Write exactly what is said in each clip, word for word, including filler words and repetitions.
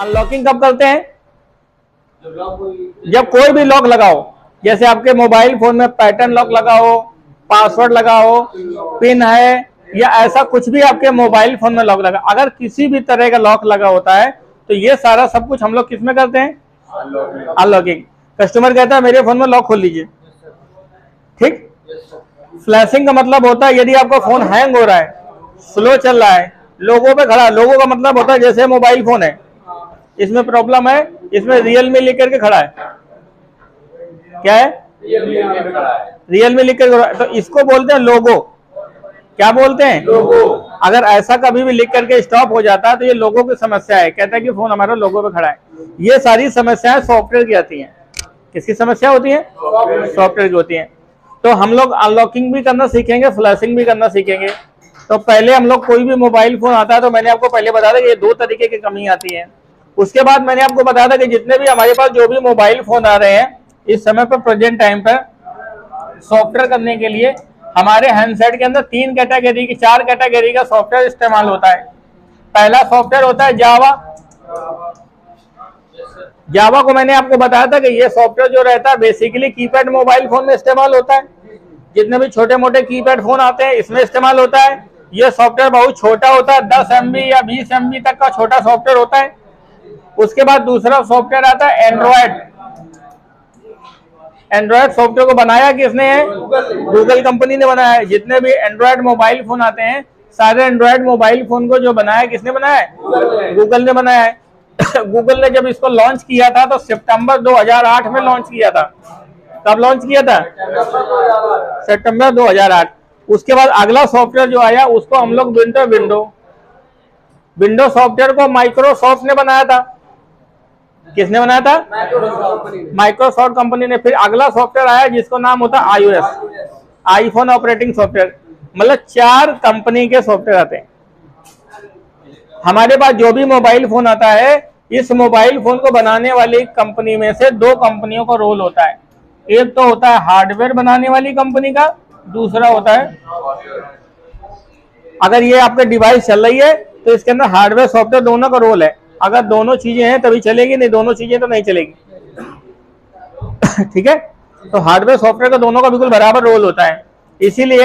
Unlocking कब करते हैं? जब कोई भी लॉक लगाओ, जैसे आपके मोबाइल फोन में पैटर्न लॉक लगाओ, पासवर्ड लगाओ, पिन है, या ऐसा कुछ भी आपके मोबाइल फोन में लॉक लगा, अगर किसी भी तरह का लॉक लगा होता है तो ये सारा सब कुछ हम लोग किस में करते हैं? अनलॉकिंग। कस्टमर कहता है मेरे फोन में लॉक खोल लीजिए, ठीक। फ्लैशिंग का मतलब होता है यदि आपका फोन हैंग हो रहा है, स्लो चल रहा है, लोगों पे खड़ा, लोगों का मतलब होता है जैसे मोबाइल फोन है, इसमें प्रॉब्लम है, इसमें रियलमी लिख करके खड़ा है, क्या है? रियलमी लिख करके खड़ा है, तो इसको बोलते हैं लोगो। क्या बोलते हैं? लोगो। अगर ऐसा कभी भी लिख करके स्टॉप हो जाता है तो ये लोगो की समस्या है, कहता है कि फोन हमारा लोगो पे खड़ा है। ये सारी समस्याएं सॉफ्टवेयर की आती हैं। किसकी समस्या होती है? सॉफ्टवेयर की होती है। तो हम लोग अनलॉकिंग भी करना सीखेंगे, फ्लैशिंग भी करना सीखेंगे। तो पहले हम लोग कोई भी मोबाइल फोन आता है तो मैंने आपको पहले बताया था कि ये दो तरीके की कमी आती है। उसके बाद मैंने आपको बताया था कि जितने भी हमारे पास जो भी मोबाइल फोन आ रहे हैं इस समय पर, प्रेजेंट टाइम पर सॉफ्टवेयर करने के लिए हमारे हैंडसेट के अंदर तीन कैटेगरी की, चार कैटेगरी का सॉफ्टवेयर इस्तेमाल होता है। पहला सॉफ्टवेयर होता है जावा। जावा को मैंने आपको बताया था कि ये सॉफ्टवेयर जो रहता है बेसिकली कीपैड मोबाइल फोन में इस्तेमाल होता है। जितने भी छोटे मोटे कीपैड फोन आते हैं इसमें इस्तेमाल होता है। ये सॉफ्टवेयर बहुत छोटा होता है, दस एम बी या बीस एम बी तक का छोटा सॉफ्टवेयर होता है। उसके बाद दूसरा सॉफ्टवेयर आता है एंड्रॉयड। एंड्रॉयड सॉफ्टवेयर को बनाया किसने है? गूगल कंपनी ने बनाया है। जितने भी एंड्रॉयड मोबाइल फोन आते हैं सारे एंड्रॉयड मोबाइल फोन को जो बनाया किसने बनाया है? गूगल ने बनाया है। गूगल ने जब इसको लॉन्च किया था तो सितंबर दो हज़ार आठ में लॉन्च किया था। कब लॉन्च किया था? सितंबर दो हज़ार आठ। उसके बाद अगला सॉफ्टवेयर जो आया उसको हम लोग विंडो विंडो विंडो सॉफ्टवेयर को माइक्रोसॉफ्ट ने बनाया था। किसने बनाया था? माइक्रोसॉफ्ट कंपनी ने। फिर अगला सॉफ्टवेयर आया जिसको नाम होता है आईओएस, आईफोन ऑपरेटिंग सॉफ्टवेयर। मतलब चार कंपनी के सॉफ्टवेयर आते हैं हमारे पास। जो भी मोबाइल फोन आता है इस मोबाइल फोन को बनाने वाली कंपनी में से दो कंपनियों का रोल होता है। एक तो होता है हार्डवेयर बनाने वाली कंपनी का, दूसरा होता है, अगर ये आपका डिवाइस चल रही है तो इसके अंदर हार्डवेयर सॉफ्टवेयर दोनों का रोल है। अगर दोनों चीजें हैं तभी चलेगी, नहीं दोनों चीजें तो नहीं चलेगी। ठीक है, तो हार्डवेयर सॉफ्टवेयर का दोनों का बिल्कुल बराबर रोल होता है। इसीलिए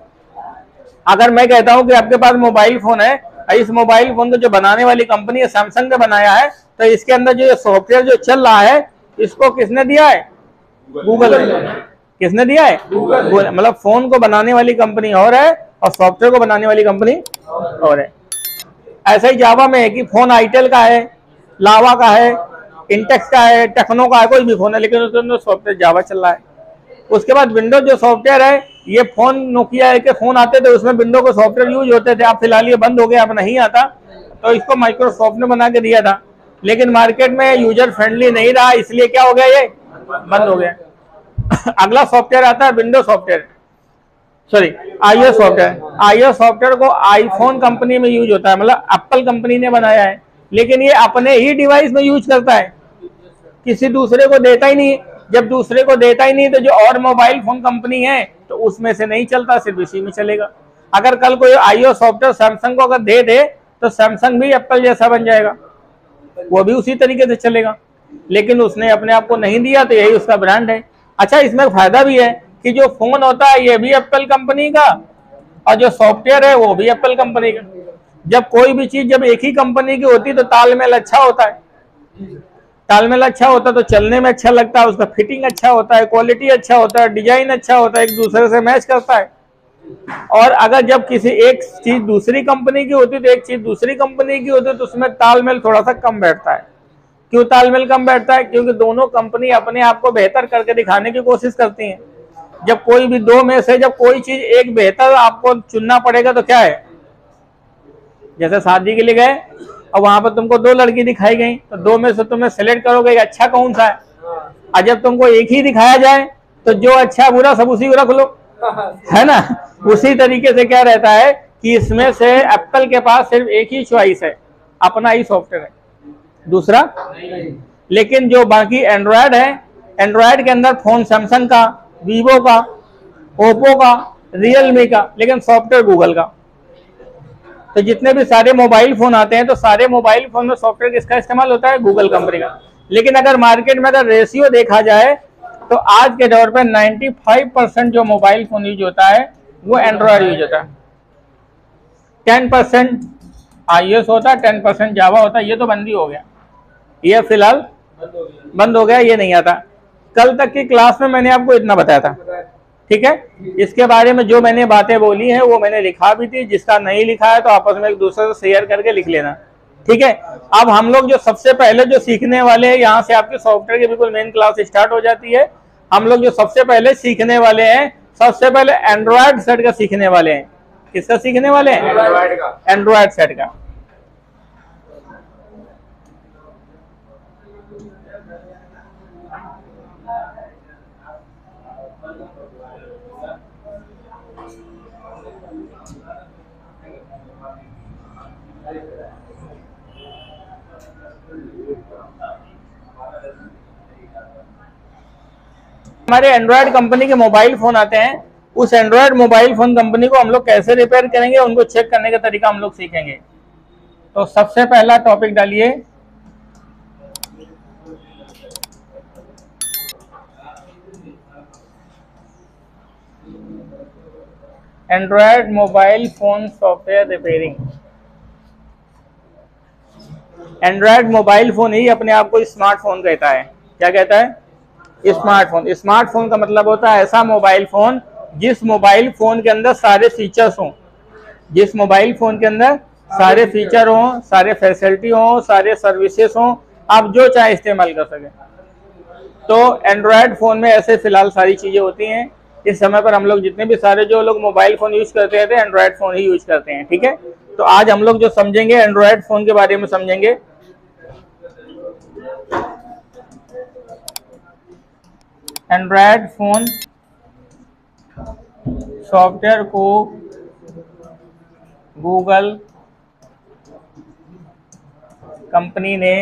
अगर मैं कहता हूं कि आपके पास मोबाइल फोन है, इस मोबाइल फोन को जो बनाने वाली कंपनी है सैमसंग ने बनाया है, तो इसके अंदर जो सॉफ्टवेयर जो चल रहा है इसको किसने दिया है? गूगल ने। किसने दिया है? गूगल। मतलब फोन को बनाने वाली कंपनी और है और सॉफ्टवेयर को बनाने वाली कंपनी और है। ऐसा ही जावा में है कि फोन आईटेल का है, लावा का है, इंटेक्स का है, टेक्नो का है, कोई भी फोन है, लेकिन उसके अंदर सॉफ्टवेयर जावा चल रहा है। उसके बाद विंडोज जो सॉफ्टवेयर है, ये फोन नोकिया के फोन आते थे उसमें विंडो को सॉफ्टवेयर यूज होते थे। अब फिलहाल ये बंद हो गया, अब नहीं आता, तो इसको माइक्रोसॉफ्ट ने बना के दिया था, लेकिन मार्केट में यूजर फ्रेंडली नहीं रहा, इसलिए क्या हो गया, ये बंद हो गया। अगला सॉफ्टवेयर आता है window software, sorry iOS software. IOS software को आईफोन कंपनी में यूज होता है, मतलब एप्पल कंपनी ने बनाया है, लेकिन ये अपने ही डिवाइस में यूज करता है, किसी दूसरे को देता ही नहीं। जब दूसरे को देता ही नहीं तो जो और मोबाइल फोन कंपनी है तो उसमें से नहीं चलता, सिर्फ इसी में चलेगा। अगर कल कोई आईओएस सॉफ्टवेयर सैमसंग को अगर दे दे तो सैमसंग भी एप्पल जैसा बन जाएगा, वो भी उसी तरीके से चलेगा, लेकिन उसने अपने आप को नहीं दिया तो यही उसका ब्रांड है। अच्छा, इसमें फायदा भी है कि जो फोन होता है ये भी एप्पल कंपनी का और जो सॉफ्टवेयर है वो भी एप्पल कंपनी का। जब कोई भी चीज जब एक ही कंपनी की होती तो तालमेल अच्छा होता है, तालमेल अच्छा होता तो चलने में अच्छा लगता है, उसका फिटिंग अच्छा होता है, क्वालिटी अच्छा होता है, डिजाइन अच्छा होता है, एक दूसरे से मैच करता है। और अगर जब किसी एक चीज दूसरी कंपनी की होती तो एक चीज दूसरी कंपनी की होती तो उसमें तालमेल थोड़ा सा कम बैठता है। क्यों तालमेल कम बैठता है? क्योंकि दोनों कंपनी अपने आप को बेहतर करके दिखाने की कोशिश करती हैं। जब कोई भी दो में से जब कोई चीज एक बेहतर आपको चुनना पड़ेगा तो क्या है, जैसे शादी के लिए गए और वहां पर तुमको दो लड़की दिखाई गई तो दो में से तुम्हें सिलेक्ट करोगे अच्छा कौन सा है। और जब तुमको एक ही दिखाया जाए तो जो अच्छा बुरा सब उसी को रख लो, है ना। उसी तरीके से क्या रहता है कि इसमें से एप्पल के पास सिर्फ एक ही चॉइस है, अपना ही सॉफ्टवेयर है, दूसरा नहीं। लेकिन जो बाकी एंड्रॉयड है, एंड्रॉयड के अंदर फोन सैमसंग का, वीवो का, ओप्पो का, रियलमी का, लेकिन सॉफ्टवेयर गूगल का। तो जितने भी सारे मोबाइल फोन आते हैं तो सारे मोबाइल फोन में सॉफ्टवेयर किसका इस्तेमाल होता है? गूगल कंपनी का। लेकिन अगर मार्केट में अगर रेशियो देखा जाए तो आज के दौर पे पचानवे परसेंट जो मोबाइल फोन यूज होता है वो एंड्रॉयड यूज होता है। दस परसेंट आईओएस होता है, दस परसेंट जावा होता है। ये तो बंद ही हो गया, ये फिलहाल बंद हो गया, ये नहीं आता। कल तक की क्लास में मैंने आपको इतना बताया था, ठीक है। इसके बारे में जो मैंने बातें बोली हैं वो मैंने लिखा भी थी, जिसका नहीं लिखा है तो आपस में एक दूसरे से शेयर करके लिख लेना, ठीक है। अब हम लोग जो सबसे पहले जो सीखने वाले हैं, यहाँ से आपके सॉफ्टवेयर की बिल्कुल मेन क्लास स्टार्ट हो जाती है। हम लोग जो सबसे पहले सीखने वाले हैं, सबसे पहले एंड्रॉयड सेट का सीखने वाले हैं। किसका सीखने वाले हैं? एंड्रॉयड का, एंड्रॉयड सेट का। हमारे एंड्रॉयड कंपनी के मोबाइल फोन आते हैं, उस एंड्रॉयड मोबाइल फोन कंपनी को हम लोग कैसे रिपेयर करेंगे, उनको चेक करने का तरीका हम लोग सीखेंगे। तो सबसे पहला टॉपिक डालिए, Android mobile phone software repairing. Android mobile phone ही अपने आप को स्मार्टफोन कहता है। क्या कहता है? स्मार्टफोन। स्मार्टफोन का मतलब होता है ऐसा मोबाइल फोन जिस मोबाइल फोन के अंदर सारे फीचर्स हों, जिस मोबाइल फोन के अंदर सारे फीचर हों, सारे फैसिलिटी हों, सारे सर्विसेज हों, आप जो चाहे इस्तेमाल कर सकें। तो एंड्रॉयड फोन में ऐसे फिलहाल सारी चीजें होती हैं। इस समय पर हम लोग जितने भी सारे जो लोग मोबाइल फोन यूज करते हैं तो एंड्रॉयड फोन ही यूज करते हैं, ठीक है। तो आज हम लोग जो समझेंगे एंड्रॉयड फोन के बारे में समझेंगे। एंड्रॉयड फोन सॉफ्टवेयर को गूगल कंपनी ने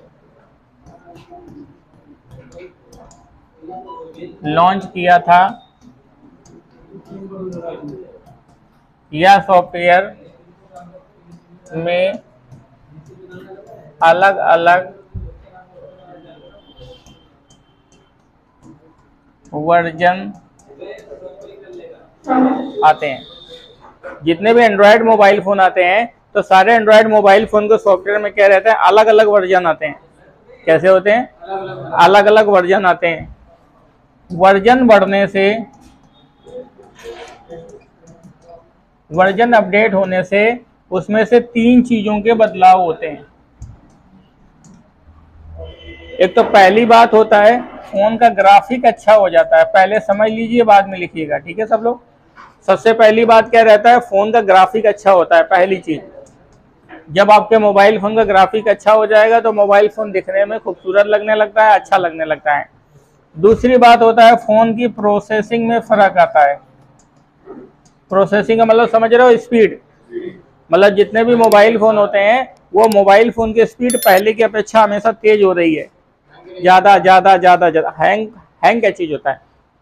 लॉन्च किया था। यह सॉफ्टवेयर में अलग अलग वर्जन आते हैं। जितने भी एंड्रॉयड मोबाइल फोन आते हैं तो सारे एंड्रॉयड मोबाइल फोन के सॉफ्टवेयर में क्या रहता है? अलग अलग वर्जन आते हैं। कैसे होते हैं? अलग अलग वर्जन आते हैं। वर्जन बढ़ने से, वर्जन अपडेट होने से उसमें से तीन चीजों के बदलाव होते हैं। एक तो पहली बात होता है फोन का ग्राफिक अच्छा हो जाता है। पहले समझ लीजिए, बाद में लिखिएगा, ठीक है सब लोग। सबसे पहली बात क्या रहता है? फोन का ग्राफिक अच्छा होता है। पहली चीज, जब आपके मोबाइल फोन का ग्राफिक अच्छा हो जाएगा तो मोबाइल फोन दिखने में खूबसूरत लगने लगता है, अच्छा लगने लगता है। दूसरी बात होता है फोन की प्रोसेसिंग में फर्क आता है। प्रोसेसिंग का मतलब समझ रहे हो? स्पीड। मतलब जितने भी मोबाइल फोन होते हैं वो मोबाइल फोन की स्पीड पहले की अपेक्षा हमेशा तेज हो रही है, ज्यादा ज्यादा ज्यादा ज्यादा। हैंग हैंग क्या चीज होता है?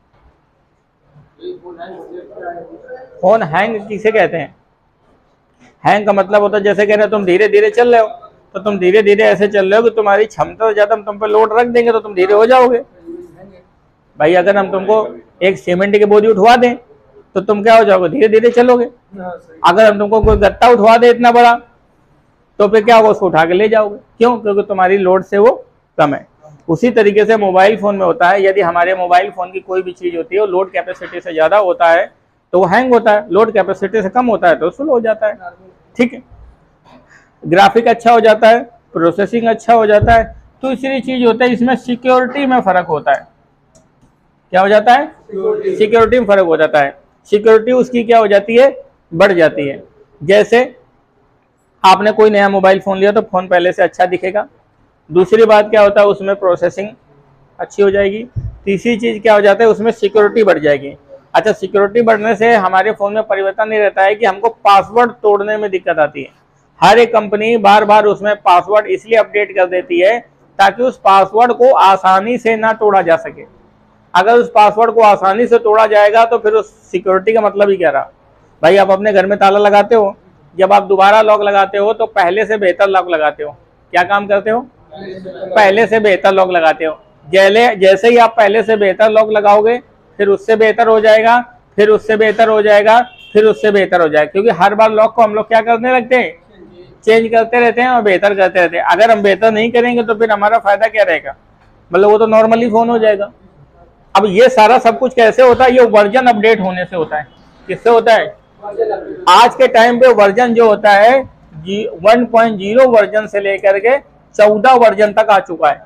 फोन हैंग किसे कहते हैं? हैंग का मतलब होता है जैसे कह रहे हो तुम धीरे धीरे चल रहे हो, तो तुम धीरे धीरे ऐसे चल रहे हो कि तुम्हारी क्षमता से ज्यादा हम तुम पे लोड रख देंगे तो तुम धीरे हो जाओगे। भाई अगर हम तुमको एक सीमेंट की बोरी उठवा दें तो तुम क्या हो जाओगे? धीरे धीरे चलोगे। अगर हम तुमको कोई गत्ता उठवा दे इतना बड़ा तो फिर क्या होगा? उसको उठा के ले जाओगे। क्यों? क्योंकि तुम्हारी लोड से वो कम है। उसी तरीके से मोबाइल फोन में होता है। यदि हमारे मोबाइल फोन की कोई भी चीज होती है वो लोड कैपेसिटी से ज्यादा होता है तो वो हैंग होता है, लोड कैपेसिटी से कम होता है तो स्लो हो जाता है, ठीक है। ग्राफिक अच्छा हो जाता है, प्रोसेसिंग अच्छा हो जाता है। दूसरी चीज होता है इसमें सिक्योरिटी में फर्क होता है। क्या हो जाता है? सिक्योरिटी में फर्क हो जाता है। सिक्योरिटी उसकी क्या हो जाती है? बढ़ जाती है। जैसे आपने कोई नया मोबाइल फोन लिया तो फोन पहले से अच्छा दिखेगा। दूसरी बात क्या होता है? उसमें प्रोसेसिंग अच्छी हो जाएगी। तीसरी चीज क्या हो जाता है? उसमें सिक्योरिटी बढ़ जाएगी। अच्छा, सिक्योरिटी बढ़ने से हमारे फोन में परिवर्तन नहीं रहता है कि हमको पासवर्ड तोड़ने में दिक्कत आती है। हर एक कंपनी बार बार उसमें पासवर्ड इसलिए अपडेट कर देती है ताकि उस पासवर्ड को आसानी से ना तोड़ा जा सके। अगर उस पासवर्ड को आसानी से तोड़ा जाएगा तो फिर उस सिक्योरिटी का मतलब ही क्या रहा? भाई आप अपने घर में ताला लगाते हो जब आप दोबारा लॉक लगाते हो तो पहले से बेहतर लॉक लगाते हो। क्या काम करते हो? पहले से बेहतर लॉक लगाते हो। जैसे जैसे ही आप पहले से बेहतर लॉक लगाओगे, फिर उससे बेहतर हो जाएगा, फिर उससे बेहतर हो जाएगा, फिर उससे बेहतर हो जाएगा, क्योंकि हर बार लॉक को हम लोग क्या करने लगते हैं? चेंज करते रहते हैं और बेहतर करते रहते हैं। अगर हम बेहतर नहीं करेंगे तो फिर हमारा फायदा क्या रहेगा? मतलब वो तो नॉर्मली फोन हो जाएगा। अब ये सारा सब कुछ कैसे होता है? ये वर्जन अपडेट होने से होता है। किससे होता है? आज के टाइम पे वर्जन जो होता है वन पॉइंट ज़ीरो वर्जन से लेकर के चौदह वर्जन तक आ चुका है।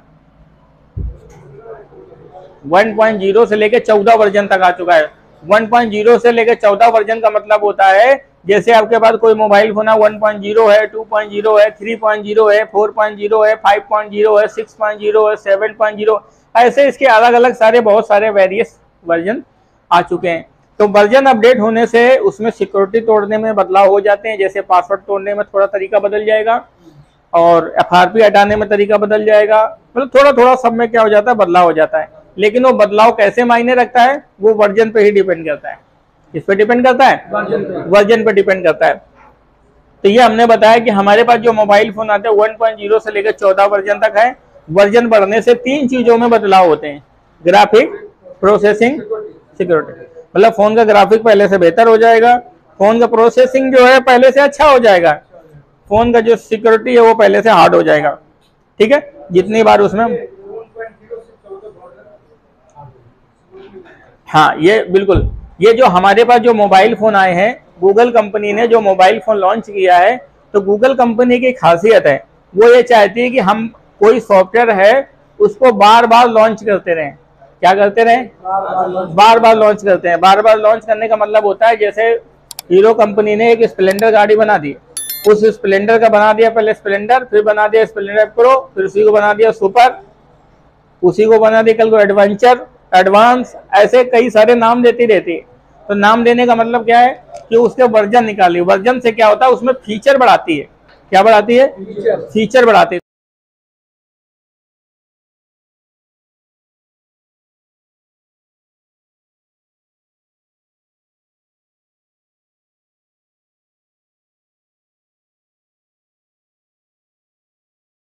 वन पॉइंट ज़ीरो से लेकर चौदह वर्जन तक आ चुका है। वन पॉइंट ज़ीरो से लेकर चौदह वर्जन का मतलब होता है जैसे आपके पास कोई मोबाइल फोन है, वन पॉइंट ज़ीरो है, टू पॉइंट ज़ीरो है, थ्री पॉइंट ज़ीरो है, फोर पॉइंट ज़ीरो है, फाइव पॉइंट ज़ीरो है, सिक्स पॉइंट ज़ीरो है, सेवन पॉइंट ज़ीरो, ऐसे इसके अलग अलग सारे बहुत सारे वेरियस वर्जन आ चुके हैं। तो वर्जन अपडेट होने से उसमें सिक्योरिटी तोड़ने में बदलाव हो जाते हैं। जैसे पासवर्ड तोड़ने में थोड़ा तरीका बदल जाएगा और एफ आर पी हटाने में तरीका बदल जाएगा। मतलब थोड़ा थोड़ा सब में क्या हो जाता है? बदलाव हो जाता है। लेकिन वो बदलाव कैसे मायने रखता है? वो वर्जन पे ही डिपेंड करता है। किस पे डिपेंड करता है? वर्जन पे डिपेंड करता है। तो ये हमने बताया कि हमारे पास जो मोबाइल फोन आते हैं वन पॉइंट ज़ीरो से लेकर चौदह वर्जन तक है। वर्जन बढ़ने से तीन चीजों में बदलाव होते हैं: ग्राफिक, प्रोसेसिंग, सिक्योरिटी। मतलब फोन का ग्राफिक पहले से बेहतर हो जाएगा, फोन का प्रोसेसिंग जो है पहले से अच्छा हो जाएगा, फोन का जो सिक्योरिटी है वो पहले से हार्ड हो जाएगा। ठीक है, जितनी बार उसमें हाँ ये बिल्कुल, ये जो हमारे पास जो मोबाइल फोन आए हैं, गूगल कंपनी ने जो मोबाइल फोन लॉन्च किया है, तो गूगल कंपनी की खासियत है वो ये चाहती है कि हम कोई सॉफ्टवेयर है उसको बार बार लॉन्च करते रहें। क्या करते रहें? बार बार लॉन्च करते हैं। बार बार लॉन्च करने का मतलब होता है जैसे हीरो कंपनी ने एक स्प्लेंडर गाड़ी बना दी, उस स्प्लेंडर का बना दिया पहले स्प्लेंडर, फिर बना दिया स्प्लेंडर प्रो, फिर उसी को बना दिया सुपर, उसी को बना दिया कल को एडवेंचर, एडवांस, ऐसे कई सारे नाम देती रहती है। तो नाम देने का मतलब क्या है कि उसके वर्जन निकाली। वर्जन से क्या होता है? उसमें फीचर बढ़ाती है। क्या बढ़ाती है? फीचर बढ़ाती है।